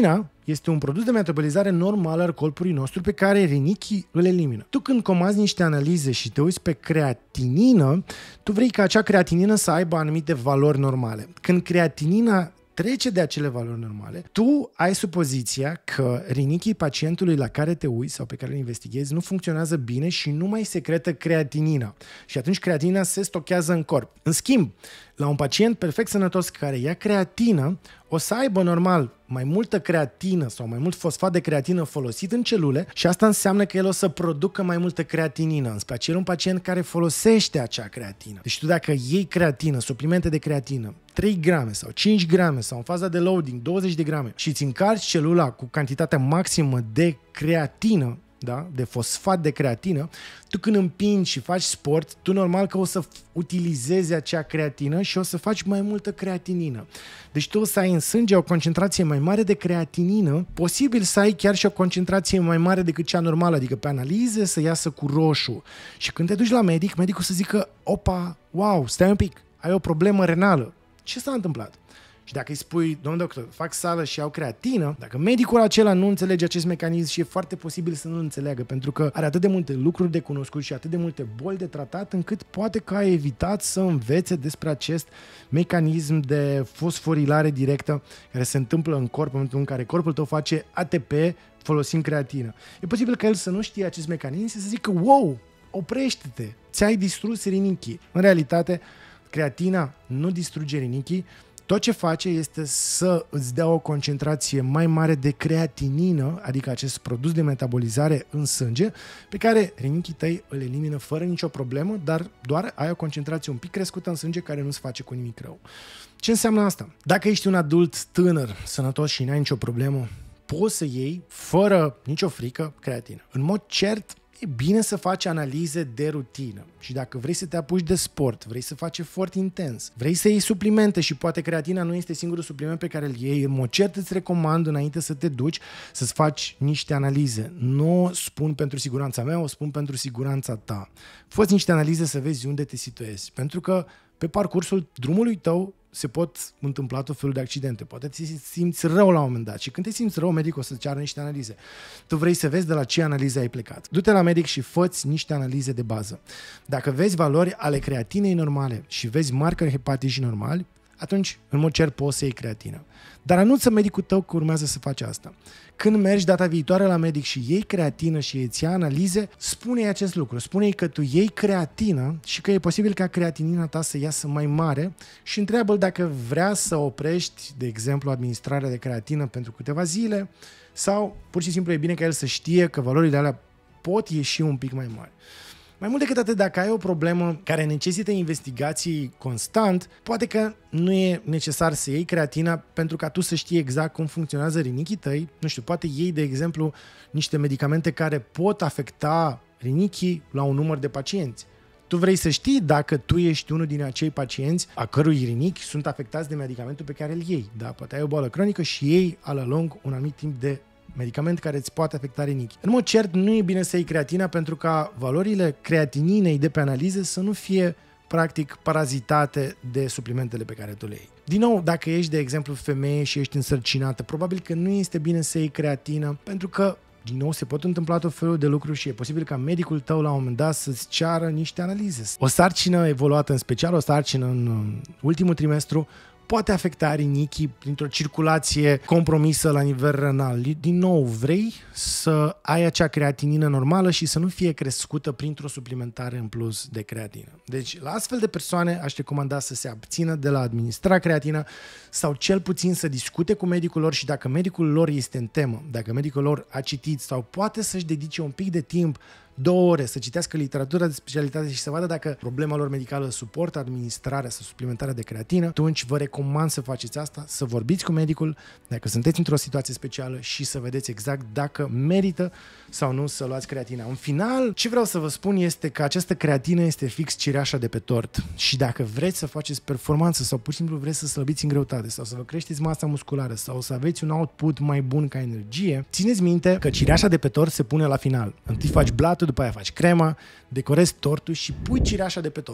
Speaker 1: este un produs de metabolizare normal al corpului nostru pe care rinichii îl elimină. Tu când comanzi niște analize și te uiți pe creatinină, tu vrei ca acea creatinină să aibă anumite valori normale. Când creatinina trece de acele valori normale, tu ai supoziția că rinichii pacientului la care te uiți sau pe care îl investighezi nu funcționează bine și nu mai secretă creatinina. Și atunci creatinina se stochează în corp. În schimb, la un pacient perfect sănătos care ia creatină, o să aibă normal mai multă creatină sau mai mult fosfat de creatină folosit în celule și asta înseamnă că el o să producă mai multă creatinină, în special un pacient care folosește acea creatină. Deci tu dacă iei creatină, suplimente de creatină, trei grame sau cinci grame sau în faza de loading douăzeci de grame și îți încarci celula cu cantitatea maximă de creatină, da? De fosfat de creatină, tu când împingi și faci sport, tu normal că o să utilizezi acea creatină și o să faci mai multă creatinină. Deci tu o să ai în sânge o concentrație mai mare de creatinină, posibil să ai chiar și o concentrație mai mare decât cea normală, adică pe analize să iasă cu roșu. Și când te duci la medic, medicul să zică, opa, wow, stai un pic, ai o problemă renală. Ce s-a întâmplat? Și dacă îi spui, domnul doctor, fac sală și iau creatină, dacă medicul acela nu înțelege acest mecanism și e foarte posibil să nu înțeleagă, pentru că are atât de multe lucruri de cunoscut și atât de multe boli de tratat, încât poate că a evitat să învețe despre acest mecanism de fosforilare directă care se întâmplă în corp, în momentul în care corpul tău face A T P folosind creatină. E posibil ca el să nu știe acest mecanism și să zică, wow, oprește-te, ți-ai distrus rinichii. În realitate, creatina nu distruge rinichii, tot ce face este să îți dea o concentrație mai mare de creatinină, adică acest produs de metabolizare în sânge, pe care rinichii tăi îl elimină fără nicio problemă, dar doar ai o concentrație un pic crescută în sânge care nu-ți face cu nimic rău. Ce înseamnă asta? Dacă ești un adult tânăr, sănătos și n-ai nicio problemă, poți să iei, fără nicio frică, creatină. În mod cert, e bine să faci analize de rutină și dacă vrei să te apuci de sport, vrei să faci efort intens, vrei să iei suplimente și poate creatina nu este singurul supliment pe care îl iei, în mod cert îți recomand înainte să te duci să-ți faci niște analize. Nu o spun pentru siguranța mea, o spun pentru siguranța ta. Fă-ți niște analize să vezi unde te situezi, pentru că pe parcursul drumului tău se pot întâmpla tot felul de accidente. Poate te simți rău la un moment dat și când te simți rău, medicul o să-ți ceară niște analize. Tu vrei să vezi de la ce analize ai plecat. Du-te la medic și fă-ți niște analize de bază. Dacă vezi valori ale creatinei normale și vezi marcări hepatici normali, atunci, în mod cert, poți să iei creatină. Dar anunță medicul tău că urmează să faci asta. Când mergi data viitoare la medic și iei creatină și îți ia analize, spune-i acest lucru. Spune-i că tu iei creatină și că e posibil ca creatinina ta să iasă mai mare și întreabă-l dacă vrea să oprești, de exemplu, administrarea de creatină pentru câteva zile sau pur și simplu e bine ca el să știe că valorile alea pot ieși un pic mai mari. Mai mult decât atât, dacă ai o problemă care necesită investigații constant, poate că nu e necesar să iei creatina pentru ca tu să știi exact cum funcționează rinichii tăi. Nu știu, poate iei, de exemplu, niște medicamente care pot afecta rinichii la un număr de pacienți. Tu vrei să știi dacă tu ești unul din acei pacienți a cărui rinichi sunt afectați de medicamentul pe care îl iei. Da, poate ai o boală cronică și iei ala lung un anumit timp de medicament care îți poate afecta rinichii. În mod cert, nu e bine să iei creatina pentru ca valorile creatininei de pe analize să nu fie practic parazitate de suplimentele pe care tu le iei. Din nou, dacă ești, de exemplu, femeie și ești însărcinată, probabil că nu este bine să iei creatină pentru că din nou se pot întâmpla tot felul de lucruri și e posibil ca medicul tău la un moment dat să-ți ceară niște analize. O sarcină evoluată, în special o sarcină în ultimul trimestru, poate afecta rinichii printr-o circulație compromisă la nivel renal. Din nou, vrei să ai acea creatinină normală și să nu fie crescută printr-o suplimentare în plus de creatină. Deci, la astfel de persoane aș recomanda să se abțină de la administra creatină sau cel puțin să discute cu medicul lor și dacă medicul lor este în temă, dacă medicul lor a citit sau poate să-și dedice un pic de timp, două ore, să citească literatura de specialitate și să vadă dacă problema lor medicală suportă administrarea sau suplimentarea de creatină, atunci vă recomand să faceți asta, să vorbiți cu medicul dacă sunteți într-o situație specială și să vedeți exact dacă merită sau nu să luați creatina. În final, ce vreau să vă spun este că această creatină este fix cireașa de pe tort și dacă vreți să faceți performanță sau pur și simplu vreți să slăbiți în greutate sau să vă creșteți masa musculară sau să aveți un output mai bun ca energie, țineți minte că cireașa de pe tort se pune la final. Întâi faci blatul, după aia faci crema, decorezi tortul și pui cireașa de pe tort.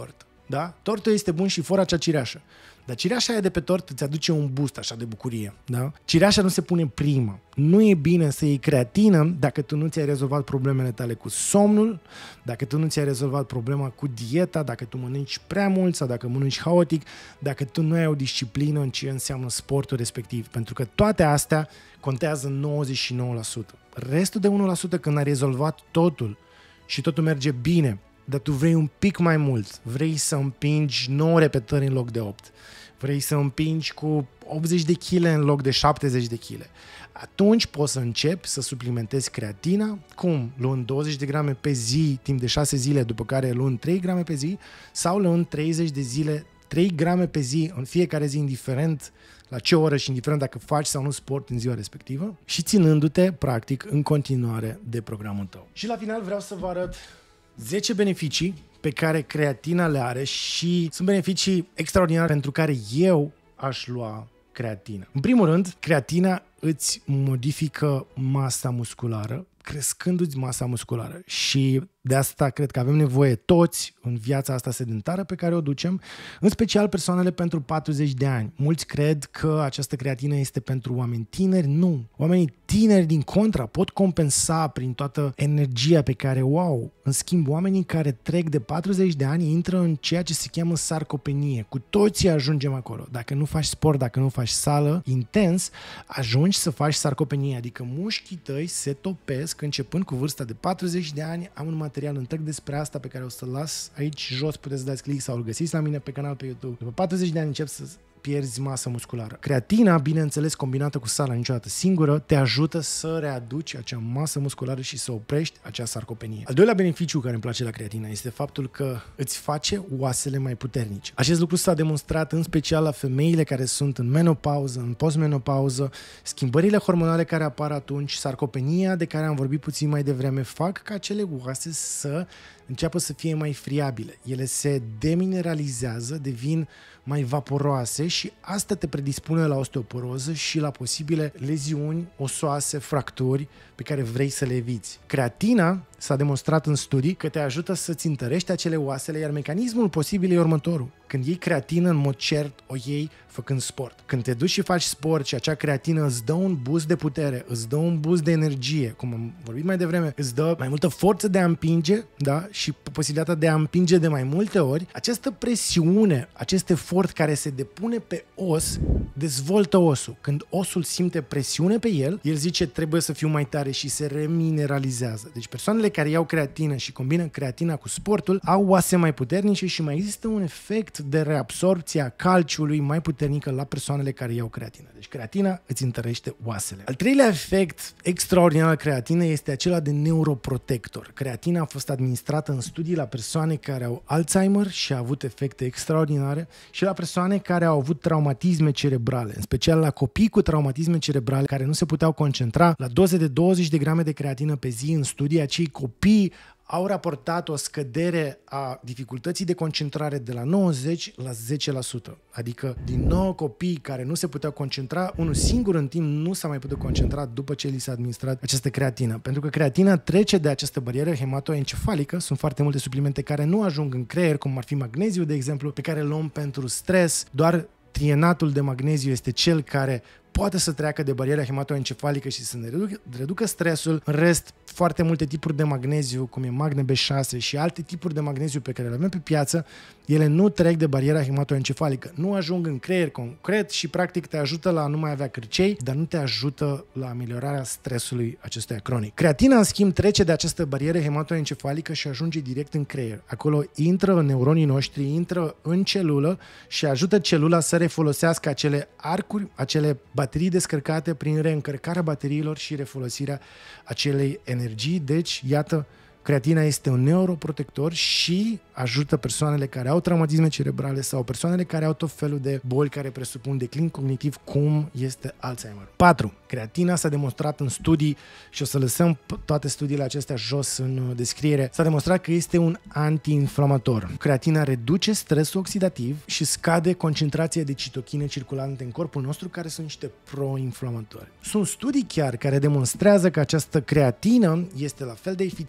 Speaker 1: da? Tortul este bun și fără acea cireașă. Dar cireașa aia de pe tort îți aduce un boost așa de bucurie, da? Cireașa nu se pune primă. Nu e bine să iei creatină dacă tu nu ți-ai rezolvat problemele tale cu somnul, dacă tu nu ți-ai rezolvat problema cu dieta, dacă tu mănânci prea mult sau dacă mănânci haotic, dacă tu nu ai o disciplină în ce înseamnă sportul respectiv. Pentru că toate astea contează nouăzeci și nouă la sută. Restul de unu la sută când ai rezolvat totul și totul merge bine, dar tu vrei un pic mai mult, vrei să împingi nouă repetări în loc de opt, vrei să împingi cu optzeci de kilograme în loc de șaptezeci de kilograme, atunci poți să începi să suplimentezi creatina, cum? Luând douăzeci de grame pe zi timp de șase zile, după care luând trei grame pe zi, sau luând treizeci de zile, trei grame pe zi în fiecare zi, indiferent la ce oră și indiferent dacă faci sau nu sport în ziua respectivă, și ținându-te, practic, în continuare de programul tău. Și la final vreau să vă arăt zece beneficii pe care creatina le are și sunt beneficii extraordinare pentru care eu aș lua creatină. În primul rând, creatina îți modifică masa musculară, crescându-ți masa musculară, și de asta cred că avem nevoie toți în viața asta sedentară pe care o ducem, în special persoanele pentru patruzeci de ani. Mulți cred că această creatină este pentru oameni tineri. Nu. Oamenii tineri, din contra, pot compensa prin toată energia pe care o au. În schimb, oamenii care trec de patruzeci de ani intră în ceea ce se cheamă sarcopenie. Cu toții ajungem acolo. Dacă nu faci sport, dacă nu faci sală intens, ajungi să faci sarcopenie, adică mușchii tăi se topesc începând cu vârsta de patruzeci de ani. Am un material întreg despre asta pe care o să-l las aici jos, puteți să dați click sau îl găsiți la mine pe canal pe YouTube. După patruzeci de ani încep să pierzi masă musculară. Creatina, bineînțeles, combinată cu sala niciodată singură, te ajută să readuci acea masă musculară și să oprești acea sarcopenie. Al doilea beneficiu care îmi place la creatina este faptul că îți face oasele mai puternice. Acest lucru s-a demonstrat în special la femeile care sunt în menopauză, în postmenopauză. Schimbările hormonale care apar atunci, sarcopenia de care am vorbit puțin mai devreme, fac ca acele oase să înceapă să fie mai friabile. Ele se demineralizează, devin mai vaporoase și asta te predispune la osteoporoză și la posibile leziuni osoase, fracturi pe care vrei să le eviți. Creatina s-a demonstrat în studii că te ajută să-ți întărești acele oasele, iar mecanismul posibil e următorul. Când iei creatină, în mod cert, o iei făcând sport. Când te duci și faci sport și acea creatină îți dă un boost de putere, îți dă un boost de energie, cum am vorbit mai devreme, îți dă mai multă forță de a împinge, da? Și posibilitatea de a împinge de mai multe ori, această presiune, acest efort care se depune pe os, dezvoltă osul. Când osul simte presiune pe el, el zice trebuie să fiu mai tare și se remineralizează. Deci persoanele care iau creatină și combină creatina cu sportul au oase mai puternice și mai există un efect de reabsorpție a calciului mai puternică la persoanele care iau creatină. Deci creatina îți întărește oasele. Al treilea efect extraordinar al creatinei este acela de neuroprotector. Creatina a fost administrată în studii la persoane care au Alzheimer și a avut efecte extraordinare și la persoane care au avut traumatisme cerebrale, în special la copii cu traumatisme cerebrale care nu se puteau concentra. La doze de douăzeci de grame de creatină pe zi în studii, acei copii au raportat o scădere a dificultății de concentrare de la nouăzeci la zece la sută. Adică din nouă copii care nu se puteau concentra, unul singur în timp nu s-a mai putut concentra după ce li s-a administrat această creatină. Pentru că creatina trece de această barieră hematoencefalică, sunt foarte multe suplimente care nu ajung în creier, cum ar fi magneziu, de exemplu, pe care îl luăm pentru stres. Doar trienatul de magneziu este cel care poate să treacă de bariera hematoencefalică și să ne reducă, reducă stresul. În rest, foarte multe tipuri de magneziu, cum e magne B șase și alte tipuri de magneziu pe care le avem pe piață, ele nu trec de bariera hematoencefalică, nu ajung în creier concret și practic te ajută la a nu mai avea cârcei, dar nu te ajută la ameliorarea stresului acestuia cronic. Creatina, în schimb, trece de această barieră hematoencefalică și ajunge direct în creier. Acolo intră în neuronii noștri, intră în celulă și ajută celula să refolosească acele arcuri, acele baterii descărcate prin reîncărcarea bateriilor și refolosirea acelei energii. Deci, iată, creatina este un neuroprotector și ajută persoanele care au traumatisme cerebrale sau persoanele care au tot felul de boli care presupun declin cognitiv, cum este Alzheimer. patru. Creatina s-a demonstrat în studii și o să lăsăm toate studiile acestea jos în descriere. S-a demonstrat că este un antiinflamator. Creatina reduce stresul oxidativ și scade concentrația de citochine circulante în corpul nostru, care sunt niște pro-inflamatori. Sunt studii chiar care demonstrează că această creatină este la fel de eficientă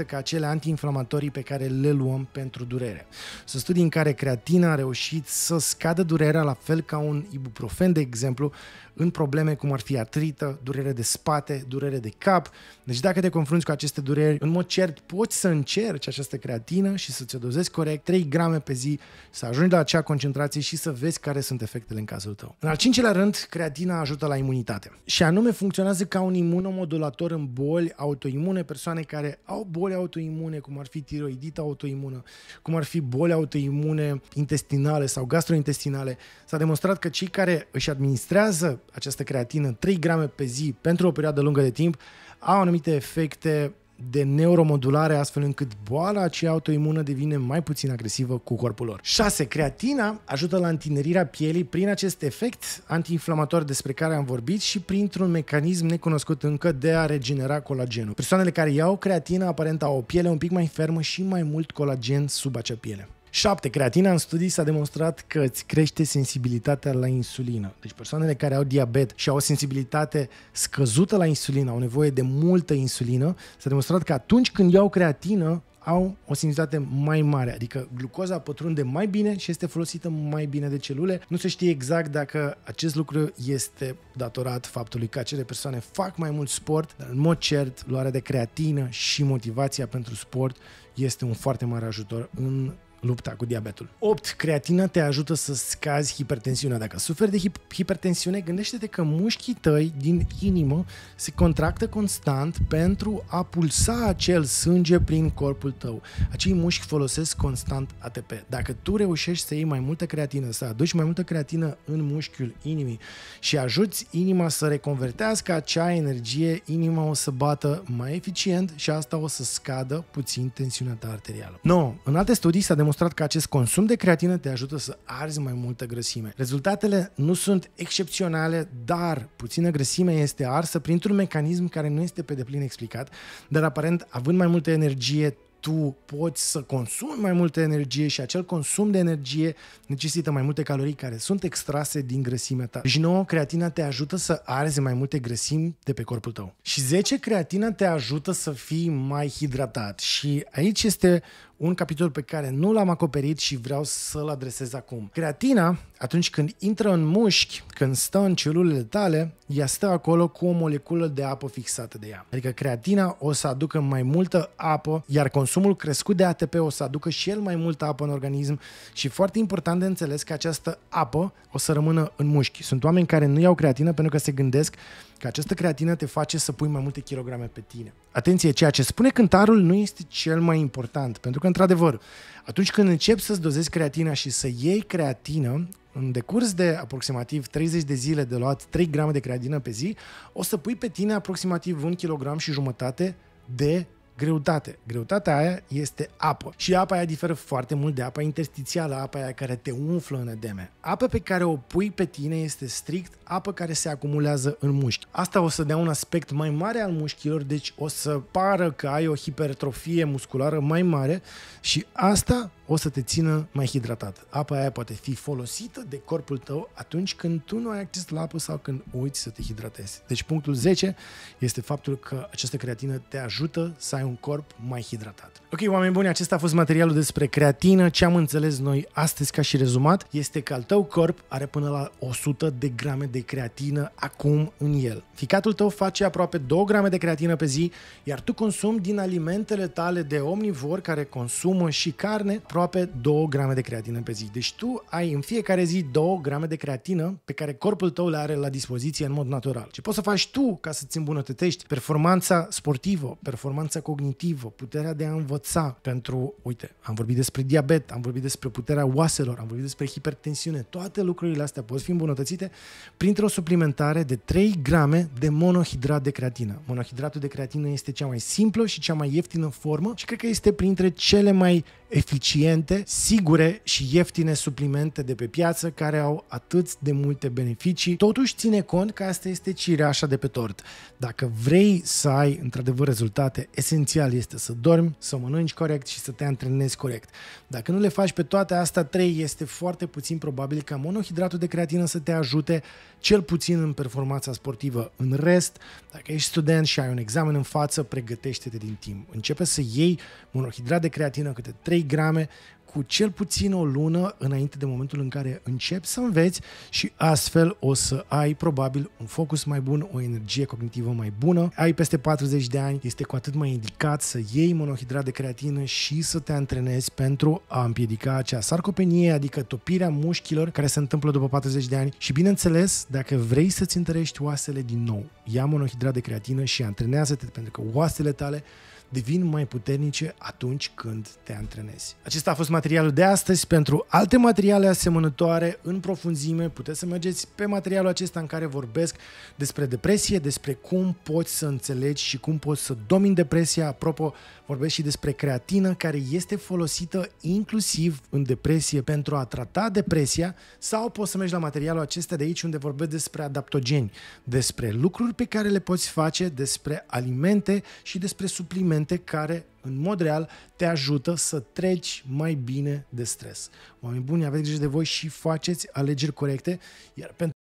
Speaker 1: ca cele antiinflamatorii pe care le luăm pentru durere. Sunt studii în care creatina a reușit să scadă durerea, la fel ca un ibuprofen, de exemplu, în probleme cum ar fi artrită, durere de spate, durere de cap. Deci dacă te confrunți cu aceste dureri, în mod cert poți să încerci această creatină și să ți-o dozezi corect, trei grame pe zi, să ajungi la acea concentrație și să vezi care sunt efectele în cazul tău. În al cincilea rând, creatina ajută la imunitate. Și anume funcționează ca un imunomodulator în boli autoimune, persoane care au boli autoimune, cum ar fi tiroidită autoimună, cum ar fi boli autoimune intestinale sau gastrointestinale. S-a demonstrat că cei care își administrează această creatină trei grame pe zi pentru o perioadă lungă de timp au anumite efecte de neuromodulare, astfel încât boala aceea autoimună devine mai puțin agresivă cu corpul lor. șase. Creatina ajută la întinerirea pielii prin acest efect antiinflamator despre care am vorbit și printr-un mecanism necunoscut încă de a regenera colagenul. Persoanele care iau creatină aparent au o piele un pic mai fermă și mai mult colagen sub acea piele. șapte. Creatina în studii s-a demonstrat că îți crește sensibilitatea la insulină. Deci persoanele care au diabet și au o sensibilitate scăzută la insulină, au nevoie de multă insulină, s-a demonstrat că atunci când iau creatină au o sensibilitate mai mare, adică glucoza pătrunde mai bine și este folosită mai bine de celule. Nu se știe exact dacă acest lucru este datorat faptului că acele persoane fac mai mult sport, dar în mod cert luarea de creatină și motivația pentru sport este un foarte mare ajutor în lupta cu diabetul. opt. Creatina te ajută să scazi hipertensiunea. Dacă suferi de hip- hipertensiune, gândește-te că mușchii tăi din inimă se contractă constant pentru a pulsa acel sânge prin corpul tău. Acei mușchi folosesc constant A T P. Dacă tu reușești să iei mai multă creatină, să aduci mai multă creatină în mușchiul inimii și ajuți inima să reconvertească acea energie, inima o să bată mai eficient și asta o să scadă puțin tensiunea ta arterială. nouă. În alte studii s-a demonstrat că acest consum de creatină te ajută să arzi mai multă grăsime. Rezultatele nu sunt excepționale, dar puțină grăsime este arsă printr-un mecanism care nu este pe deplin explicat, dar aparent, având mai multă energie, tu poți să consumi mai multă energie și acel consum de energie necesită mai multe calorii care sunt extrase din grăsimea ta. Și nouă, creatina te ajută să arzi mai multe grăsimi de pe corpul tău. Și zece, creatina te ajută să fii mai hidratat. Și aici este un capitol pe care nu l-am acoperit și vreau să-l adresez acum. Creatina, atunci când intră în mușchi, când stă în celulele tale, ea stă acolo cu o moleculă de apă fixată de ea. Adică creatina o să aducă mai multă apă, iar consumul crescut de A T P o să aducă și el mai multă apă în organism și foarte important de înțeles că această apă o să rămână în mușchi. Sunt oameni care nu iau creatină pentru că se gândesc că această creatină te face să pui mai multe kilograme pe tine. Atenție, ceea ce spune cântarul nu este cel mai important, pentru că, într-adevăr, atunci când începi să-ți dozezi creatina și să iei creatină, în decurs de aproximativ treizeci de zile de luat trei grame de creatină pe zi, o să pui pe tine aproximativ un kilogram și jumătate de greutate. Greutatea aia este apă. Și apa aia diferă foarte mult de apa interstițială, apa aia care te umflă în edeme. Apa pe care o pui pe tine este strict apă care se acumulează în mușchi. Asta o să dea un aspect mai mare al mușchilor, deci o să pară că ai o hipertrofie musculară mai mare și asta o să te țină mai hidratat. Apa aia poate fi folosită de corpul tău atunci când tu nu ai acces la apă sau când uiți să te hidratezi. Deci punctul zece este faptul că această creatină te ajută să ai un corp mai hidratat. Ok, oameni buni, acesta a fost materialul despre creatină. Ce am înțeles noi astăzi ca și rezumat este că al tău corp are până la o sută de grame de creatină acum în el. Ficatul tău face aproape două grame de creatină pe zi, iar tu consumi din alimentele tale de omnivor care consumă și carne aproape două grame de creatină pe zi. Deci tu ai în fiecare zi două grame de creatină pe care corpul tău le are la dispoziție în mod natural. Ce poți să faci tu ca să-ți îmbunătățești performanța sportivă, performanța cognitivă, puterea de a învăța pentru, uite, am vorbit despre diabet, am vorbit despre puterea oaselor, am vorbit despre hipertensiune, toate lucrurile astea pot fi îmbunătățite printr-o suplimentare de trei grame de monohidrat de creatină. Monohidratul de creatină este cea mai simplă și cea mai ieftină formă și cred că este printre cele mai eficiente, sigure și ieftine suplimente de pe piață care au atât de multe beneficii. Totuși ține cont că asta este cireașa de pe tort. Dacă vrei să ai într-adevăr rezultate, esențial este să dormi, să mănânci corect și să te antrenezi corect. Dacă nu le faci pe toate astea trei, este foarte puțin probabil ca monohidratul de creatină să te ajute cel puțin în performanța sportivă. În rest, dacă ești student și ai un examen în față, pregătește-te din timp. Începe să iei monohidrat de creatină câte trei grame cu cel puțin o lună înainte de momentul în care începi să înveți și astfel o să ai probabil un focus mai bun, o energie cognitivă mai bună. Ai peste patruzeci de ani, este cu atât mai indicat să iei monohidrat de creatină și să te antrenezi pentru a împiedica acea sarcopenie, adică topirea mușchilor care se întâmplă după patruzeci de ani și bineînțeles, dacă vrei să-ți întărești oasele din nou, ia monohidrat de creatină și antrenează-te pentru că oasele tale devin mai puternice atunci când te antrenezi. Acesta a fost materialul de astăzi. Pentru alte materiale asemănătoare în profunzime, puteți să mergeți pe materialul acesta în care vorbesc despre depresie, despre cum poți să înțelegi și cum poți să domini depresia. Apropo, vorbesc și despre creatină, care este folosită inclusiv în depresie pentru a trata depresia, sau poți să mergi la materialul acesta de aici unde vorbesc despre adaptogeni, despre lucruri pe care le poți face, despre alimente și despre suplimente care, în mod real, te ajută să treci mai bine de stres. Oameni buni, aveți grijă de voi și faceți alegeri corecte, iar pentru